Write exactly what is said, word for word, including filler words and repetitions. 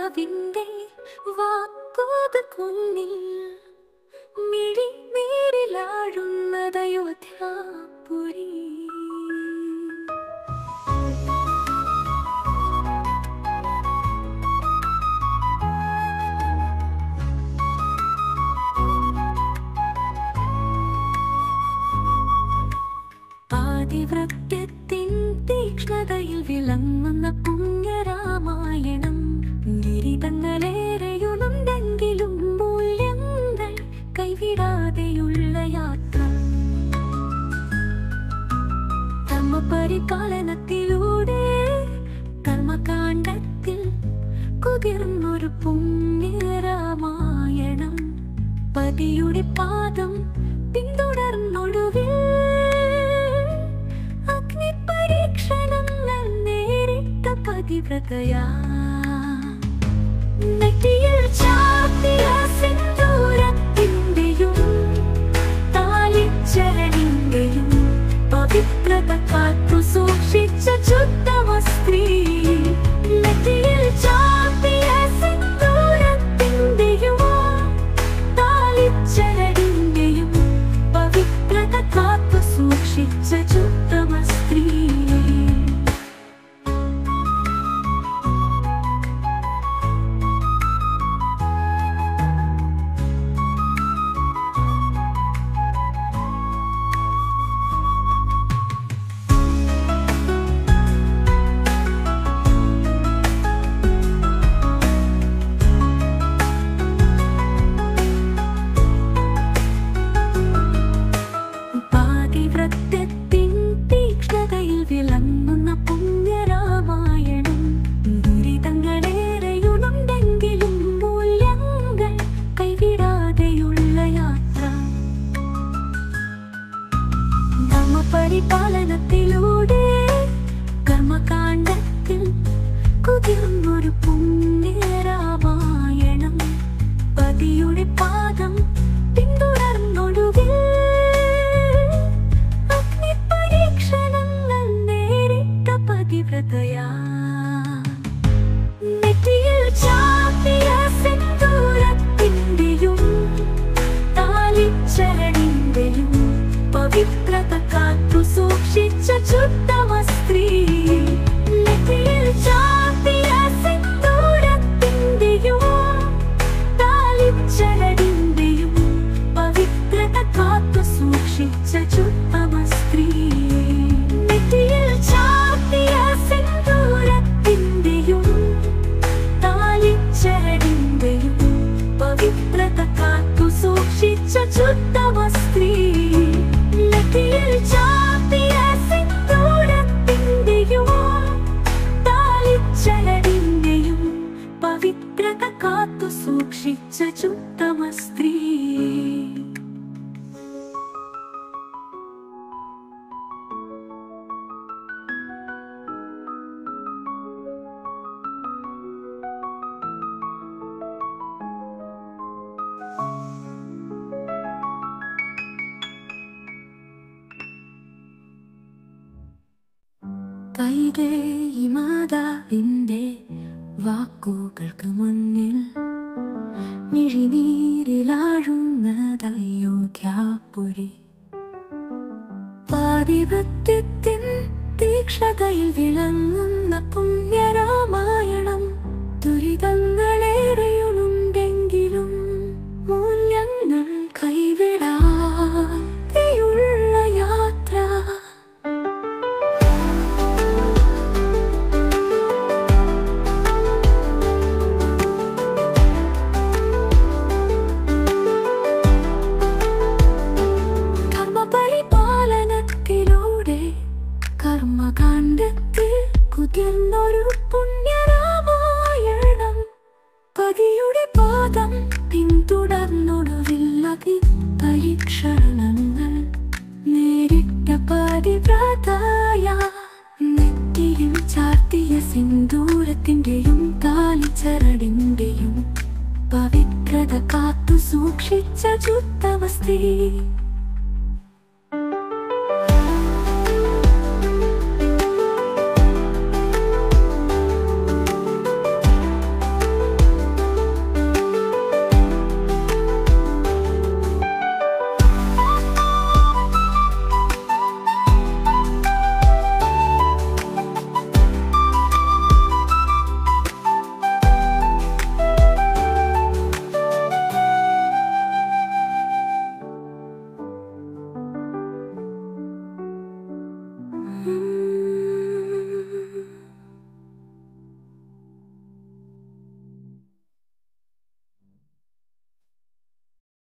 പിതാവിന്റെ വാക്കോത് കുന്നിൽ മിഴി നേരിലാഴുന്നത് അയോധ്യാപുരി. ആദിവ്രത്യത്തിൻ തീക്ഷ്ണതയിൽ വിളങ്ങുന്ന പുണ്യരാമായണം. ദുരിതങ്ങളേറെയുണ്ടെങ്കിലും മൂല്യങ്ങൾ കൈവിടാതെയുള്ള യാത്ര. ധർമ്മപരിപാലനത്തിലൂടെ കർമ്മകാണ്ഡത്തിൽ കുതിർന്നൊരു പുണ്യരാമായണം. പതിയുടെ പാദം പിന്തുടർന്നൊടുവിൽ അഗ്നിപരീക്ഷണങ്ങൾ നേരിട്ട പതിവ്രതയാ. നെറ്റിയിൽ ചാർത്തിയ സിന്ദൂരത്തിന്റെയും താലിച്ചരണിന്റെയും പവിത്രത കാത്തു സൂക്ഷിച്ച ചുത്തമ സ്ത്രീ. നെറ്റിയിൽ ചാർത്തിയ സിന്ദൂരത്തിന്റെയും താലിച്ചരണിന്റെയും പവിത്രത കാത്തു സൂക്ഷിച്ച ചുത്തമ സ്ത്രീ. പാതിവ്രത്യത്തിൻ തീക്ഷ്ണതയിൽ വിളങ്ങുന്ന പുണ്യരാമായണം. ദുരിതങ്ങളേറെയുണ്ടെങ്കിലും മൂല്യങ്ങൾ കൈവിടാതെയുള്ള യാത്ര. ധർമ്മപരിപാലനത്തിലൂടെ കർമ്മകാണ്ഡത്തിൽ കുതിർന്നൊരു പുണ്യരാമായണം. പതിയുടെ പാദം പിന്തുടർന്നൊടുവിൽ അഗ്നിപരീക്ഷണങ്ങൾ നേരിട്ട പതിവ്രതയാ. നെറ്റിയിൽ ചാർത്തിയ സിന്ദൂരത്തിന്റെയും താലിച്ചരണിന്റെയും പവിത്രത കാത്തു സൂക്ഷിച്ച ചുത്തമ സ്ത്രീ. നെറ്റിയിൽ ചാർത്തിയ സിന്ദൂരത്തിന്റെയും താലിച്ചരണിന്റെയും പവിത്രത കാത്തു സൂക്ഷിച്ച ചുത്തമ സ്ത്രീ. നെറ്റിയിൽ ചാർത്തിയ സിന്ദൂരത്തിന്റെയും താലിച്ചരണിന്റെയും പവിത്രത കാത്തു സൂക്ഷിച്ച ചുത്തമ സ്ത്രീ. നെറ്റിയിൽ ചാർത്തിയ സിന്ദൂരത്തിന്റെയും താലിച്ചരണിന്റെയും പവിത്രത കാത്തു സൂക്ഷിച്ച ചുത്തമ സ്ത്രീ. കൈകേയി മാതാവിന്റെ വാക്കുകൾക്ക് മുന്നിൽ മിഴിനീരിലാഴുന്നത് അയോധ്യാപുരി. പാതിവ്രത്യത്തിൻ തീക്ഷ്ണതയിൽ വിളങ്ങുന്ന പുണ്യരാമായണം. ദുരിതങ്ങളേറെയുണ്ടെങ്കിലും മൂല്യങ്ങൾ കൈവിടാതെയുള്ള യാത്ര. ധർമ്മപരിപാലനത്തിലൂടെ കർമ്മകാണ്ഡത്തിൽ കുതിർന്നൊരു പുണ്യരാമായണം. പതിയുടെ പാദം പിന്തുടർന്നൊടുവിൽ അഗ്നിപരീക്ഷണങ്ങൾ നേരിട്ട പതിവ്രതയാ. നെറ്റിയിൽ ചാർത്തിയ സിന്ദൂരത്തിന്റെയും താലിച്ചരണിന്റെയും പവിത്രത കാത്തു സൂക്ഷിച്ച ചുത്തമ സ്ത്രീ. ഉം